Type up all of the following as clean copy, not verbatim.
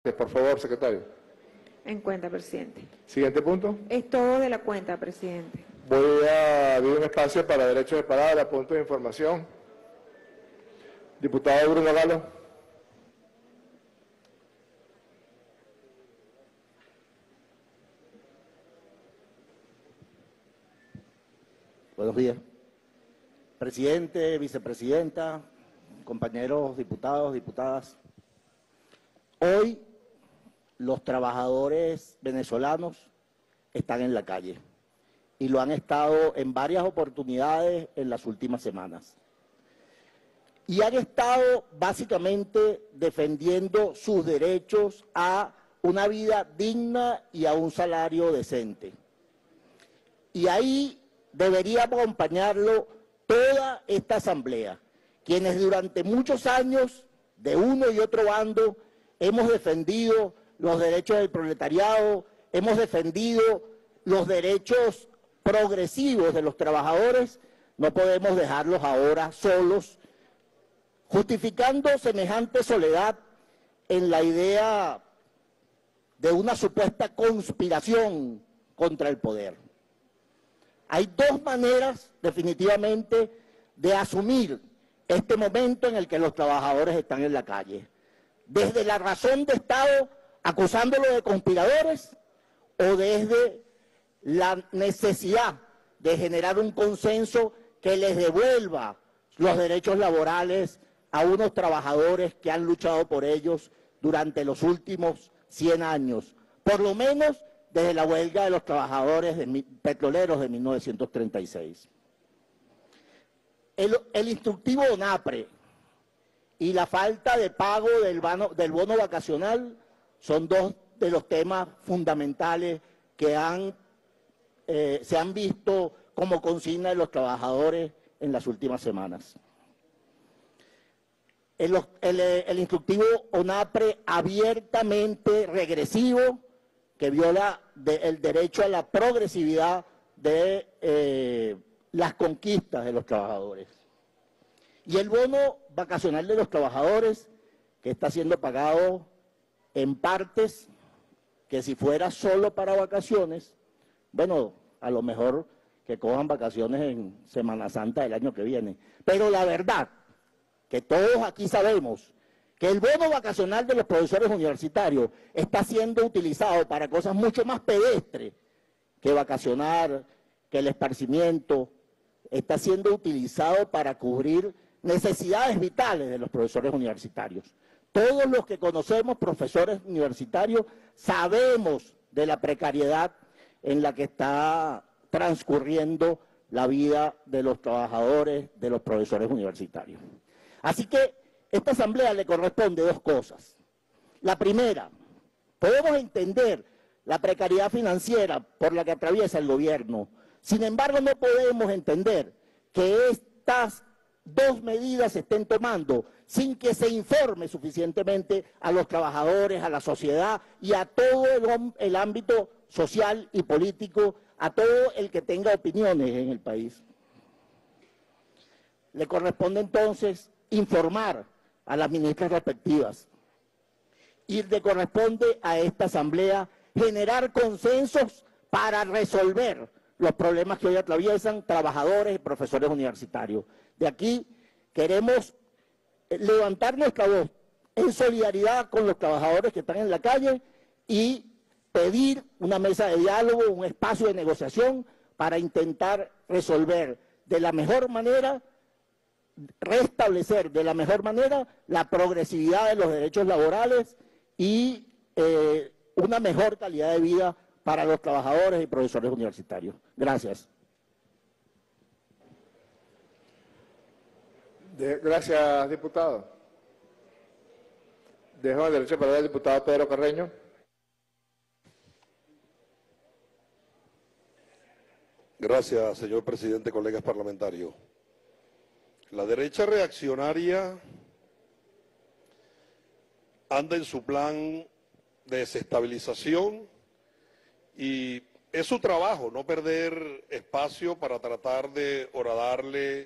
Por favor, secretario. En cuenta, presidente. Siguiente punto. Es todo de la cuenta, presidente. Voy a abrir un espacio para derechos de palabra, puntos de información. Diputado Bruno Galo. Buenos días. Presidente, vicepresidenta, compañeros diputados, diputadas. Hoy los trabajadores venezolanos están en la calle y lo han estado en varias oportunidades en las últimas semanas. Y han estado básicamente defendiendo sus derechos a una vida digna y a un salario decente. Y ahí deberíamos acompañarlo toda esta asamblea, quienes durante muchos años, de uno y otro bando, hemos defendido los derechos del proletariado, hemos defendido los derechos progresivos de los trabajadores. No podemos dejarlos ahora solos, justificando semejante soledad en la idea de una supuesta conspiración contra el poder. Hay dos maneras, definitivamente, de asumir este momento en el que los trabajadores están en la calle. Desde la razón de Estado, acusándolos de conspiradores, o desde la necesidad de generar un consenso que les devuelva los derechos laborales a unos trabajadores que han luchado por ellos durante los últimos 100 años, por lo menos desde la huelga de los trabajadores petroleros de 1936. El instructivo ONAPRE y la falta de pago del bono vacacional son dos de los temas fundamentales que se han visto como consigna de los trabajadores en las últimas semanas. El instructivo ONAPRE abiertamente regresivo, que viola el derecho a la progresividad de las conquistas de los trabajadores. Y el bono vacacional de los trabajadores, que está siendo pagado en partes, que si fuera solo para vacaciones, bueno, a lo mejor que cojan vacaciones en Semana Santa del año que viene. Pero la verdad, que todos aquí sabemos, que el bono vacacional de los profesores universitarios está siendo utilizado para cosas mucho más pedestres que vacacionar, que el esparcimiento, está siendo utilizado para cubrir necesidades vitales de los profesores universitarios. Todos los que conocemos profesores universitarios sabemos de la precariedad en la que está transcurriendo la vida de los trabajadores, de los profesores universitarios. Así que a esta asamblea le corresponde dos cosas. La primera, podemos entender la precariedad financiera por la que atraviesa el gobierno. Sin embargo, no podemos entender que estas dos medidas se estén tomando sin que se informe suficientemente a los trabajadores, a la sociedad y a todo el ámbito social y político, a todo el que tenga opiniones en el país. Le corresponde entonces informar a las ministras respectivas y le corresponde a esta asamblea generar consensos para resolver los problemas que hoy atraviesan trabajadores y profesores universitarios. De aquí queremos levantar nuestra voz en solidaridad con los trabajadores que están en la calle y pedir una mesa de diálogo, un espacio de negociación para intentar resolver de la mejor manera, restablecer de la mejor manera la progresividad de los derechos laborales y una mejor calidad de vida para los trabajadores y profesores universitarios. Gracias. Gracias, diputado. Dejo el derecho de palabra al diputado Pedro Carreño. Gracias, señor presidente, colegas parlamentarios. La derecha reaccionaria anda en su plan de desestabilización y es su trabajo no perder espacio para tratar de horadarle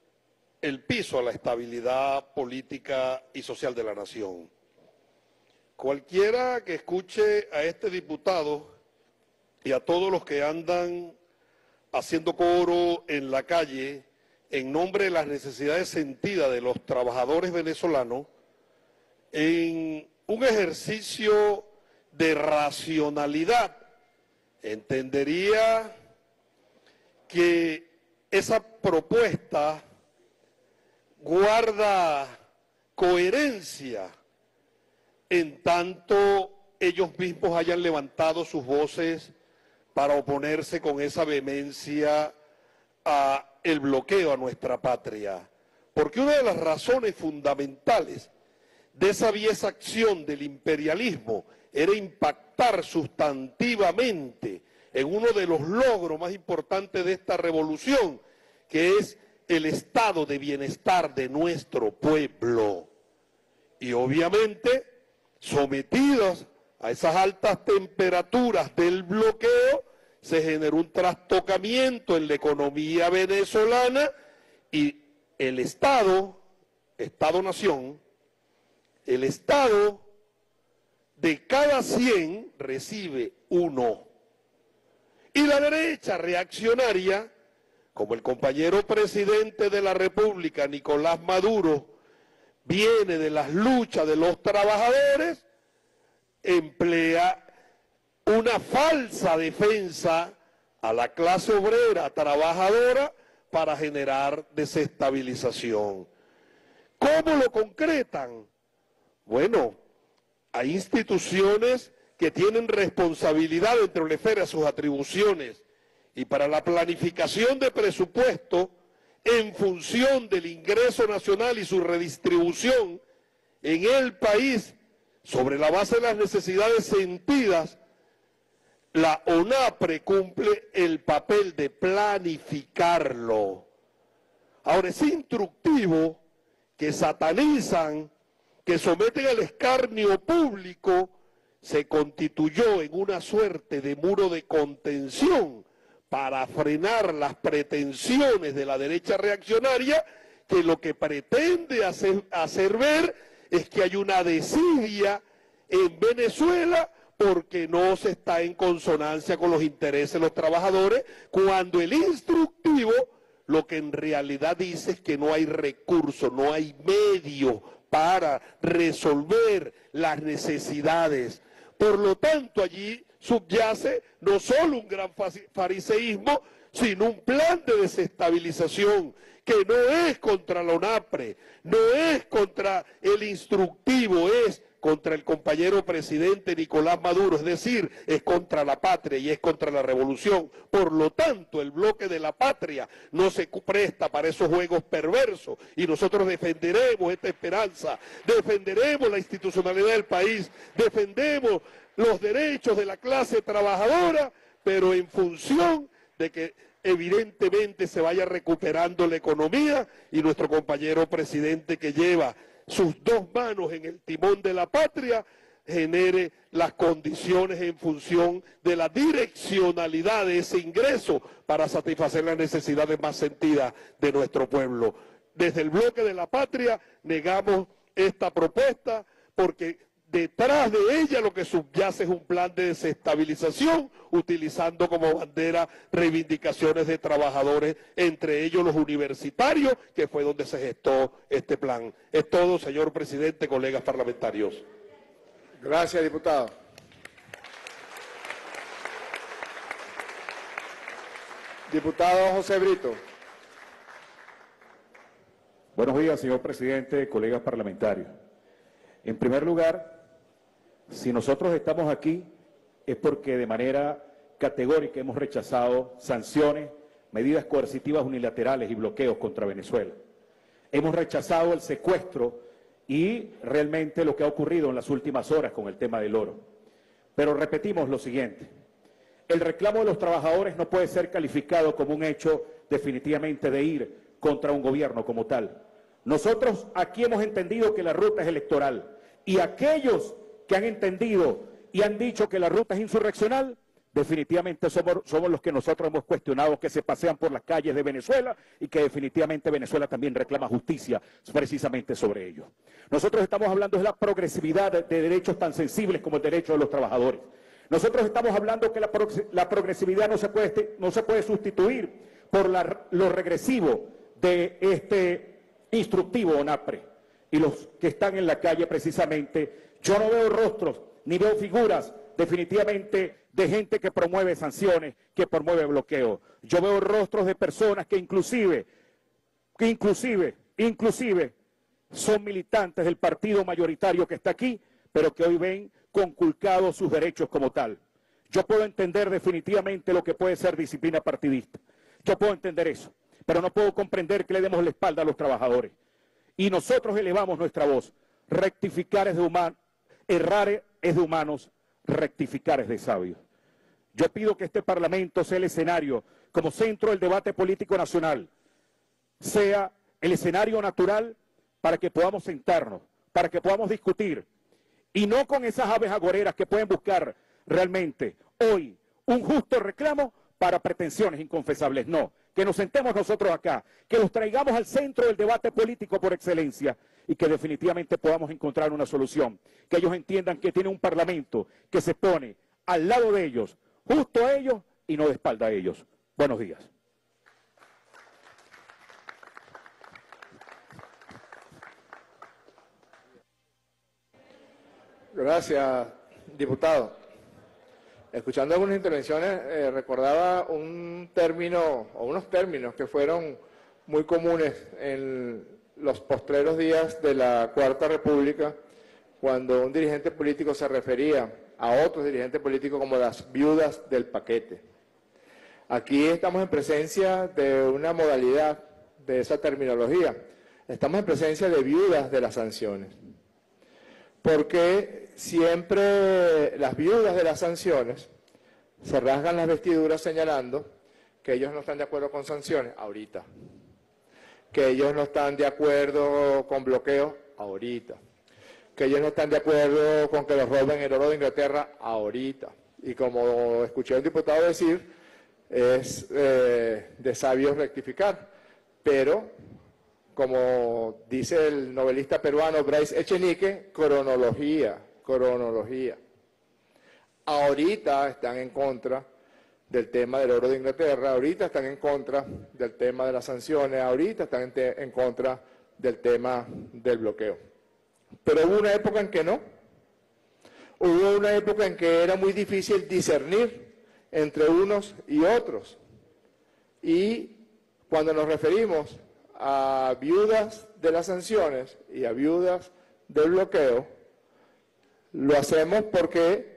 el piso a la estabilidad política y social de la nación. Cualquiera que escuche a este diputado y a todos los que andan haciendo coro en la calle en nombre de las necesidades sentidas de los trabajadores venezolanos, en un ejercicio de racionalidad, entendería que esa propuesta guarda coherencia en tanto ellos mismos hayan levantado sus voces para oponerse con esa vehemencia a el bloqueo a nuestra patria. Porque una de las razones fundamentales de esa viesa acción del imperialismo era impactar sustantivamente en uno de los logros más importantes de esta revolución, que es el estado de bienestar de nuestro pueblo. Y obviamente, sometidos a esas altas temperaturas del bloqueo, se generó un trastocamiento en la economía venezolana y el Estado, Estado-nación, el Estado de cada 100 recibe 1. Y la derecha reaccionaria, como el compañero presidente de la República, Nicolás Maduro, viene de las luchas de los trabajadores, emplea una falsa defensa a la clase obrera trabajadora para generar desestabilización. ¿Cómo lo concretan? Bueno, hay instituciones que tienen responsabilidad dentro de la esfera de sus atribuciones y para la planificación de presupuesto en función del ingreso nacional y su redistribución en el país sobre la base de las necesidades sentidas, la ONAPRE cumple el papel de planificarlo. Ahora es instructivo que satanizan, que someten al escarnio público, se constituyó en una suerte de muro de contención para frenar las pretensiones de la derecha reaccionaria, que lo que pretende hacer ver es que hay una desidia en Venezuela porque no se está en consonancia con los intereses de los trabajadores, cuando el instructivo lo que en realidad dice es que no hay recursos, no hay medios para resolver las necesidades. Por lo tanto, allí subyace no solo un gran fariseísmo, sino un plan de desestabilización que no es contra la ONAPRE, no es contra el instructivo, es contra el compañero presidente Nicolás Maduro, es decir, es contra la patria y es contra la revolución. Por lo tanto, el bloque de la patria no se presta para esos juegos perversos y nosotros defenderemos esta esperanza, defenderemos la institucionalidad del país, defendemos los derechos de la clase trabajadora, pero en función de que evidentemente se vaya recuperando la economía y nuestro compañero presidente que lleva sus dos manos en el timón de la patria, genere las condiciones en función de la direccionalidad de ese ingreso para satisfacer las necesidades más sentidas de nuestro pueblo. Desde el bloque de la patria negamos esta propuesta porque detrás de ella lo que subyace es un plan de desestabilización, utilizando como bandera reivindicaciones de trabajadores, entre ellos los universitarios, que fue donde se gestó este plan. Es todo, señor presidente, colegas parlamentarios. Gracias, diputado. Diputado José Brito. Buenos días, señor presidente, colegas parlamentarios. En primer lugar, si nosotros estamos aquí es porque de manera categórica hemos rechazado sanciones, medidas coercitivas unilaterales y bloqueos contra Venezuela. Hemos rechazado el secuestro y realmente lo que ha ocurrido en las últimas horas con el tema del oro. Pero repetimos lo siguiente: el reclamo de los trabajadores no puede ser calificado como un hecho definitivamente de ir contra un gobierno como tal. Nosotros aquí hemos entendido que la ruta es electoral y aquellos que han entendido y han dicho que la ruta es insurreccional definitivamente somos los que nosotros hemos cuestionado que se pasean por las calles de Venezuela y que definitivamente Venezuela también reclama justicia precisamente sobre ello. Nosotros estamos hablando de la progresividad de derechos tan sensibles como el derecho de los trabajadores. Nosotros estamos hablando que la progresividad no se puede sustituir por lo regresivo de este instructivo ONAPRE. Y los que están en la calle precisamente, yo no veo rostros ni veo figuras definitivamente de gente que promueve sanciones, que promueve bloqueo. Yo veo rostros de personas que inclusive son militantes del partido mayoritario que está aquí, pero que hoy ven conculcados sus derechos como tal. Yo puedo entender definitivamente lo que puede ser disciplina partidista. Yo puedo entender eso, pero no puedo comprender que le demos la espalda a los trabajadores. Y nosotros elevamos nuestra voz. Rectificar es de humanos, errar es de humanos, rectificar es de sabios. Yo pido que este Parlamento sea el escenario, como centro del debate político nacional, sea el escenario natural para que podamos sentarnos, para que podamos discutir, y no con esas aves agoreras que pueden buscar realmente hoy un justo reclamo para pretensiones inconfesables. No, que nos sentemos nosotros acá, que los traigamos al centro del debate político por excelencia y que definitivamente podamos encontrar una solución, que ellos entiendan que tiene un Parlamento que se pone al lado de ellos, justo a ellos y no de espalda a ellos. Buenos días. Gracias, diputado. Escuchando algunas intervenciones, recordaba un término o unos términos que fueron muy comunes en los postreros días de la Cuarta República, cuando un dirigente político se refería a otros dirigentes políticos como las viudas del paquete. Aquí estamos en presencia de una modalidad de esa terminología. Estamos en presencia de viudas de las sanciones. Porque siempre las viudas de las sanciones se rasgan las vestiduras señalando que ellos no están de acuerdo con sanciones, ahorita. Que ellos no están de acuerdo con bloqueos, ahorita. Que ellos no están de acuerdo con que los roben el oro de Inglaterra, ahorita. Y como escuché a un diputado decir, es de sabios rectificar. Pero, como dice el novelista peruano Bryce Echenique, cronología. Ahorita están en contra del tema del oro de Inglaterra, ahorita están en contra del tema de las sanciones, ahorita están en contra del tema del bloqueo. Pero hubo una época en que no. Hubo una época en que era muy difícil discernir entre unos y otros. Y cuando nos referimos a viudas de las sanciones y a viudas del bloqueo, lo hacemos porque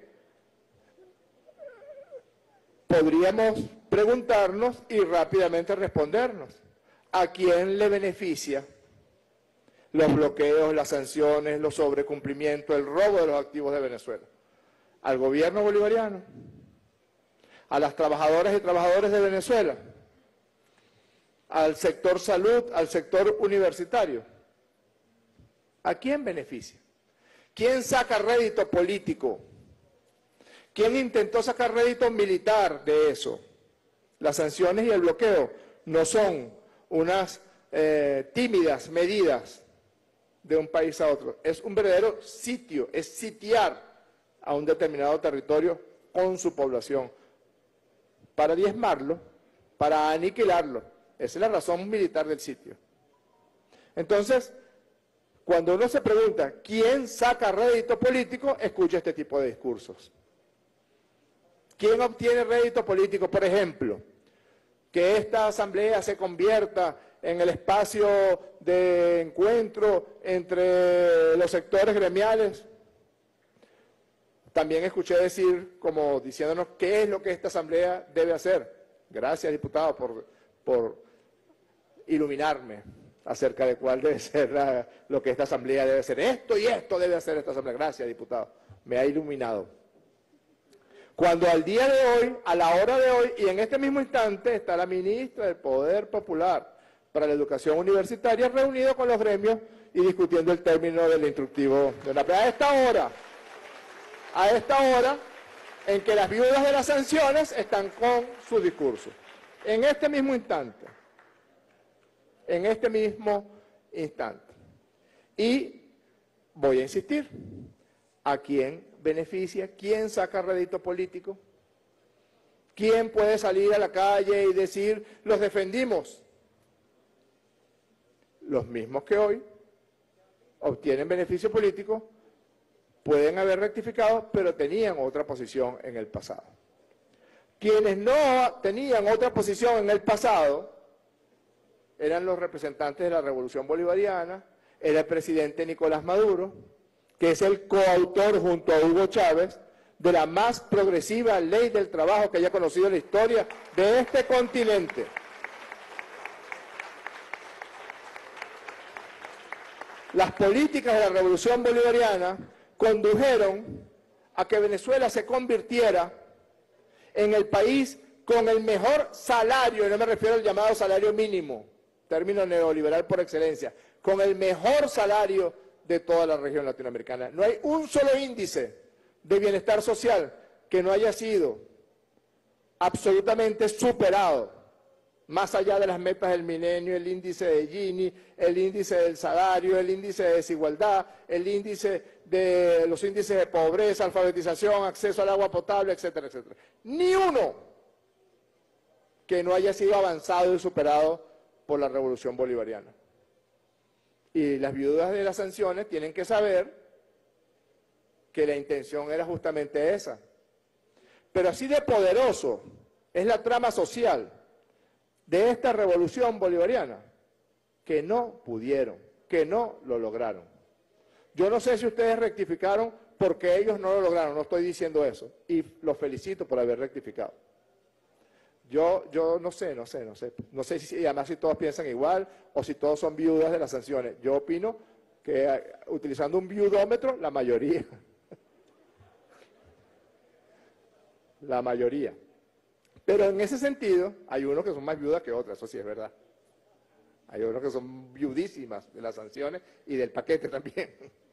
podríamos preguntarnos y rápidamente respondernos, ¿a quién le beneficia los bloqueos, las sanciones, los sobrecumplimientos, el robo de los activos de Venezuela? ¿Al gobierno bolivariano? ¿A las trabajadoras y trabajadores de Venezuela? ¿Al sector salud, al sector universitario? ¿A quién beneficia? ¿Quién saca rédito político? ¿Quién intentó sacar rédito militar de eso? Las sanciones y el bloqueo no son unas tímidas medidas de un país a otro. Es un verdadero sitio, es sitiar a un determinado territorio con su población para diezmarlo, para aniquilarlo. Esa es la razón militar del sitio. Entonces, cuando uno se pregunta quién saca rédito político, escucha este tipo de discursos. ¿Quién obtiene rédito político? Por ejemplo, que esta asamblea se convierta en el espacio de encuentro entre los sectores gremiales. También escuché decir, como diciéndonos, ¿qué es lo que esta asamblea debe hacer? Gracias, diputado, por iluminarme acerca de cuál debe ser lo que esta asamblea debe hacer. Esto y esto debe hacer esta asamblea. Gracias, diputado. Me ha iluminado. Cuando al día de hoy, a la hora de hoy y en este mismo instante está la ministra del Poder Popular para la Educación Universitaria reunido con los gremios y discutiendo el término del instructivo de una. A esta hora, en que las viudas de las sanciones están con su discurso. En este mismo instante. En este mismo instante. Y voy a insistir, ¿a quién beneficia? ¿Quién saca rédito político? ¿Quién puede salir a la calle y decir, los defendimos? Los mismos que hoy obtienen beneficio político, pueden haber rectificado, pero tenían otra posición en el pasado. Quienes no tenían otra posición en el pasado eran los representantes de la Revolución Bolivariana, era el presidente Nicolás Maduro, que es el coautor junto a Hugo Chávez de la más progresiva ley del trabajo que haya conocido la historia de este continente. Las políticas de la Revolución Bolivariana condujeron a que Venezuela se convirtiera en el país con el mejor salario, y no me refiero al llamado salario mínimo, término neoliberal por excelencia, con el mejor salario de toda la región latinoamericana. No hay un solo índice de bienestar social que no haya sido absolutamente superado, más allá de las metas del milenio, el índice de Gini, el índice del salario, el índice de desigualdad, el índice de los índices de pobreza, alfabetización, acceso al agua potable, etcétera, etcétera. Ni uno que no haya sido avanzado y superado por la Revolución Bolivariana. Y las viudas de las sanciones tienen que saber que la intención era justamente esa. Pero así de poderoso es la trama social de esta revolución bolivariana, que no pudieron, que no lo lograron. Yo no sé si ustedes rectificaron porque ellos no lo lograron, no estoy diciendo eso, y los felicito por haber rectificado. Yo no sé si además si todos piensan igual o si todos son viudas de las sanciones. Yo opino que utilizando un viudómetro, la mayoría. La mayoría. Pero en ese sentido, hay unos que son más viudas que otras, eso sí es verdad. Hay unos que son viudísimas de las sanciones y del paquete también.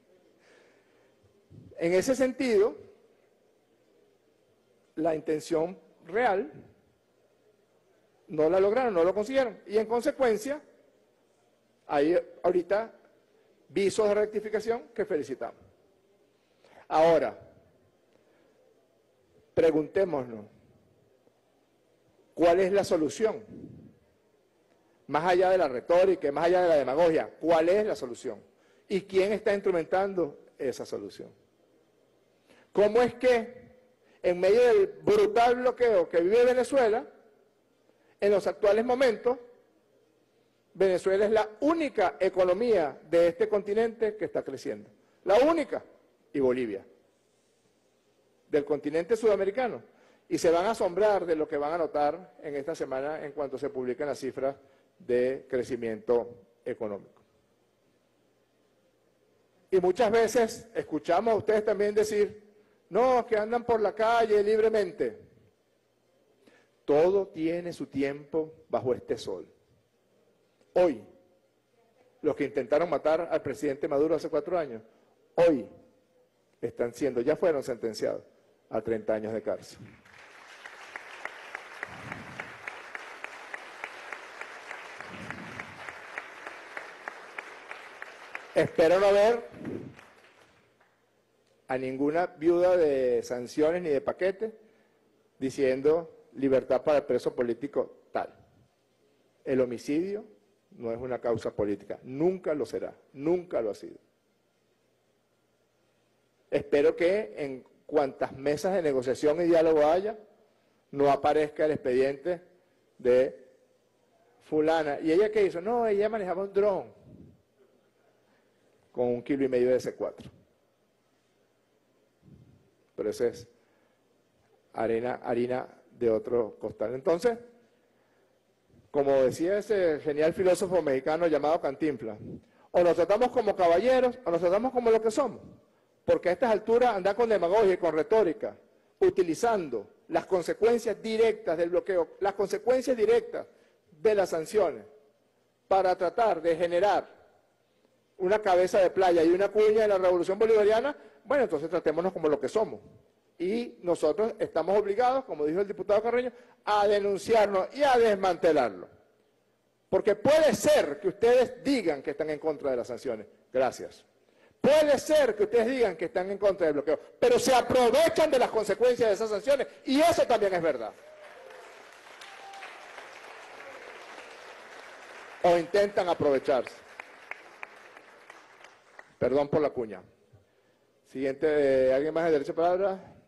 En ese sentido, la intención real no la lograron, no lo consiguieron. Y en consecuencia, hay ahorita visos de rectificación que felicitamos. Ahora, preguntémonos, ¿cuál es la solución? Más allá de la retórica, más allá de la demagogia, ¿cuál es la solución? ¿Y quién está instrumentando esa solución? ¿Cómo es que, en medio del brutal bloqueo que vive Venezuela, en los actuales momentos, Venezuela es la única economía de este continente que está creciendo? La única. Y Bolivia. Del continente sudamericano. Y se van a asombrar de lo que van a notar en esta semana en cuanto se publiquen las cifras de crecimiento económico. Y muchas veces escuchamos a ustedes también decir, no, que andan por la calle libremente. Todo tiene su tiempo bajo este sol. Hoy, los que intentaron matar al presidente Maduro hace 4 años, hoy están siendo, ya fueron sentenciados a 30 años de cárcel. Espero no ver a ninguna viuda de sanciones ni de paquete diciendo libertad para el preso político tal. El homicidio no es una causa política, nunca lo será, nunca lo ha sido. Espero que en cuantas mesas de negociación y diálogo haya, no aparezca el expediente de fulana. ¿Y ella qué hizo? No, ella manejaba un dron con 1,5 kilos de C4. Pero esa es harina de otro costal. Entonces, como decía ese genial filósofo mexicano llamado Cantinflas, o nos tratamos como caballeros o nos tratamos como lo que somos. Porque a estas alturas andar con demagogia y con retórica, utilizando las consecuencias directas del bloqueo, las consecuencias directas de las sanciones, para tratar de generar una cabeza de playa y una cuña de la Revolución Bolivariana, bueno, entonces tratémonos como lo que somos, Y nosotros estamos obligados, como dijo el diputado Carreño, a denunciarlo y a desmantelarlo. Porque puede ser que ustedes digan que están en contra de las sanciones. Gracias. Puede ser que ustedes digan que están en contra del bloqueo, pero se aprovechan de las consecuencias de esas sanciones y eso también es verdad. O intentan aprovecharse. Perdón por la cuña. Siguiente, ¿alguien más de derecho a palabra?